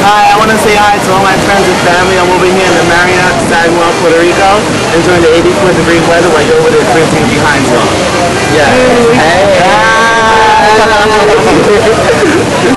Hi, I want to say hi to all my friends and family. I'm over here in the Marriott, Saginaw, Puerto Rico, enjoying the 84-degree weather while you're over there drinking behind y'all. Yeah. Hey.